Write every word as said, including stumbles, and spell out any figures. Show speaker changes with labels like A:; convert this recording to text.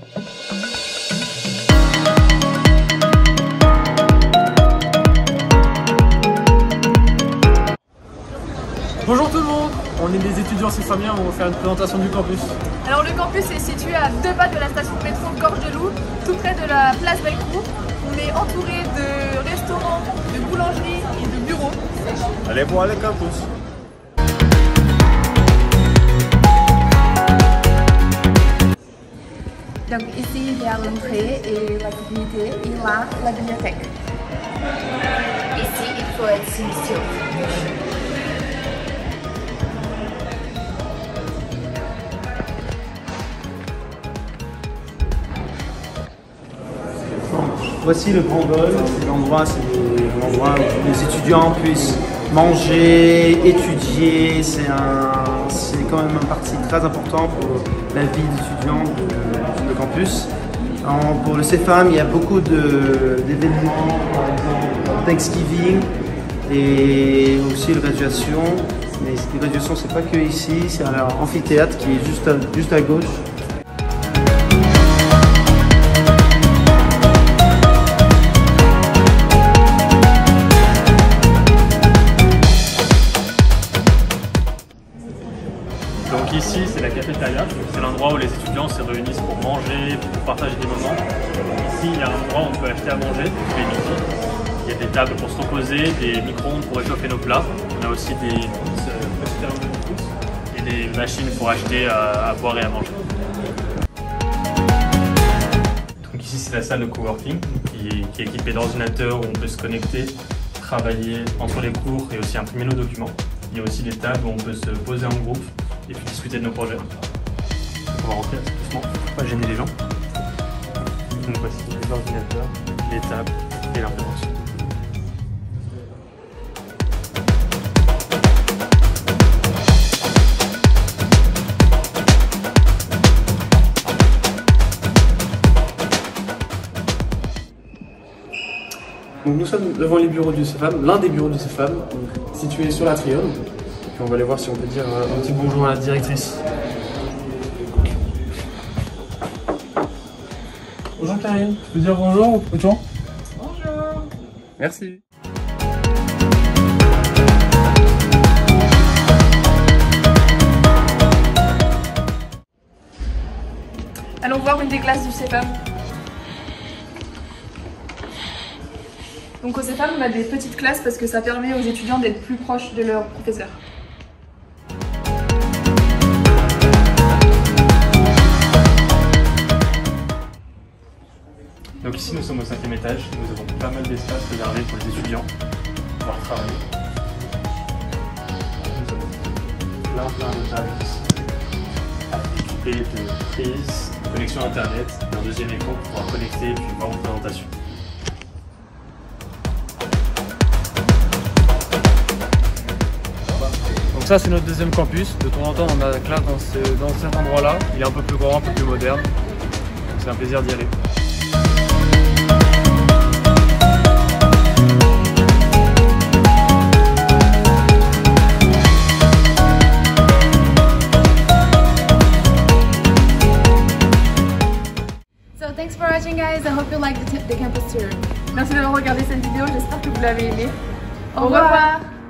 A: Bonjour tout le monde, on est des étudiants céphamiens, on va faire une présentation du campus.
B: Alors le campus est situé à deux pas de la station de métro Gorge de Loup, tout près de la place Bellecroux. On est entouré de restaurants, de boulangeries et de bureaux.
C: Allez voir le campus.
D: Donc ici il y a l'entrée et l'activité et là la bibliothèque. Ici il faut être silencieux.
E: Voici le Grand Bol, c'est l'endroit où les étudiants puissent manger, étudier. C'est quand même un partie très important pour la vie d'étudiants de, de campus. En, pour le Cépham, il y a beaucoup d'événements, par exemple Thanksgiving et aussi la graduation. Mais la graduation, c'est pas que ici, c'est à l'amphithéâtre qui est juste à, juste à gauche.
A: Donc ici c'est la cafétéria, c'est l'endroit où les étudiants se réunissent pour manger, pour partager des moments. Ici il y a un endroit où on peut acheter à manger, les midis. Il y a des tables pour se reposer, des micro-ondes pour réchauffer nos plats. On a aussi des petits thermomètres et des machines pour acheter à, à boire et à manger. Donc ici c'est la salle de coworking qui, qui est équipée d'ordinateurs où on peut se connecter, travailler entre les cours et aussi imprimer nos documents. Il y a aussi des tables où on peut se poser en groupe et puis discuter de nos projets. On va rentrer doucement, pour pas gêner les gens. Donc voici les ordinateurs, les tables et l'imprimante.
F: Donc nous sommes devant les bureaux du Cépham, l'un des bureaux du Cépham, situé sur l'atrium. Et puis on va aller voir si on peut dire un petit bonjour à la directrice. Bonjour Karine, tu peux dire bonjour aux gens? Bonjour. Merci.
B: Allons voir une des classes du Cépham. Donc au Cépham, on a des petites classes parce que ça permet aux étudiants d'être plus proches de leurs professeurs.
A: Donc ici nous sommes au cinquième étage, nous avons pas mal d'espace réservé pour les étudiants pour pouvoir travailler. Nous avons plein plein de tables ici, équipées de prises, de connexion internet, et un deuxième écran pour pouvoir connecter et puis voir vos présentations.
F: Donc ça c'est notre deuxième campus, de temps en temps on a la classe dans, ce, dans cet endroit là, il est un peu plus grand, un peu plus moderne, c'est un plaisir d'y aller.
D: So thanks for watching guys, I hope you like the, the campus tour.
B: Merci d'avoir regardé cette vidéo, j'espère que vous l'avez aimée.
D: Au revoir.